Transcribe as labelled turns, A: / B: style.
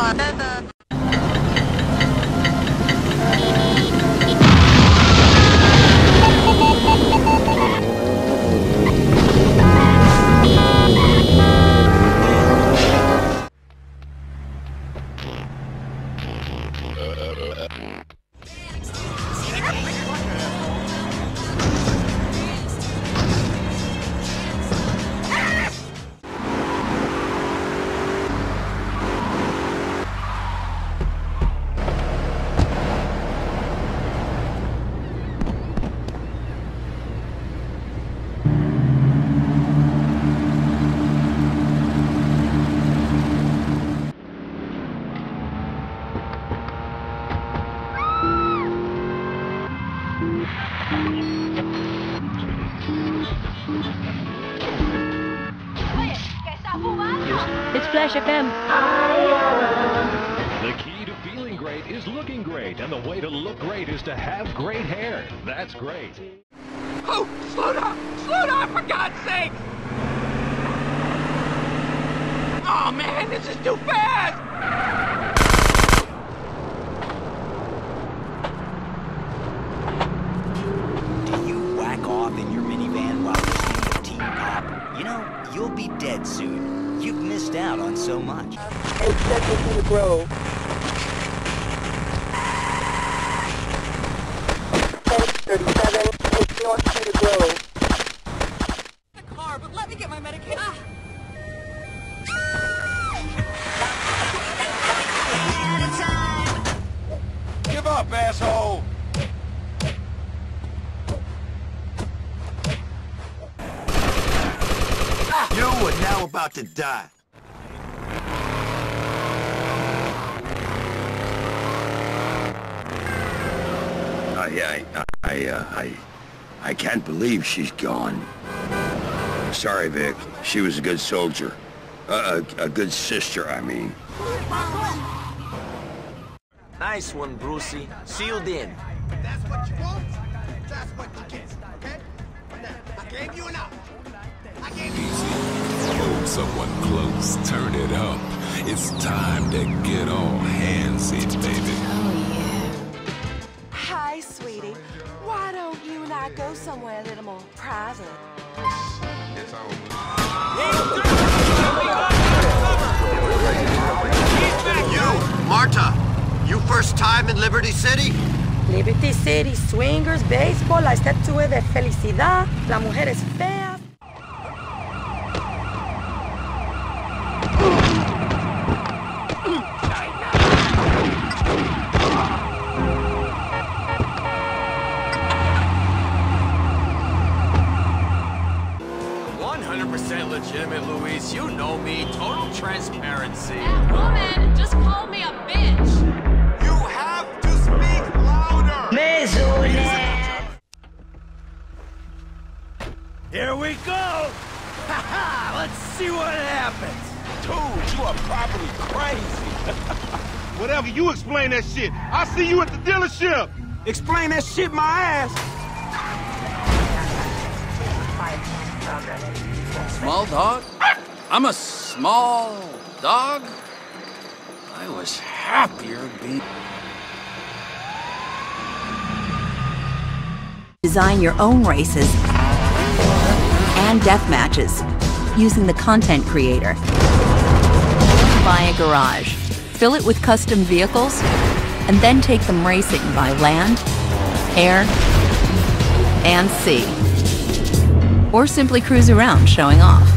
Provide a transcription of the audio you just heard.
A: It's Flash FM.
B: The key to feeling great is looking great, and the way to look great is to have great hair. That's great.
C: Oh, slow down! Slow down, for God's sake! Oh, man, this is too fast!
D: Do you whack off in your minivan while listening to Teen Pop? You know, you'll be dead soon. You've missed out on so much.
E: It's Central Cedar Grove. 1037, it's North Cedar Grove.
C: The car, but let me get my medication.
F: Give up, asshole! You are now about to die.
G: I can't believe she's gone. Sorry, Vic. She was a good soldier. A good sister, I mean.
D: Nice one, Brucey. Sealed in.
F: That's what you want. That's what you get. Okay? Now, I gave you enough. I gave you
H: Hold someone close, turn it up. It's time to get all handsy, baby.
I: Hi, sweetie. Why don't you and I go somewhere a little more private?
F: You, Marta, you first time in Liberty City?
I: Liberty City, swingers, baseball, la estatua de felicidad, la mujer es fea.
C: 100% legitimate, Luis. You know me. Total transparency.
J: That woman just called me a bitch.
F: You have to speak louder!
C: Here we go! Ha-ha! Let's see what happens.
F: Dude, you are probably crazy. Whatever, you explain that shit. I'll see you at the dealership. Explain that shit my ass.
K: Small dog? I'm a small dog? I was happier being...
L: Design your own races and death matches using the Content Creator. Buy a garage, fill it with custom vehicles, and then take them racing by land, air, and sea. Or simply cruise around showing off.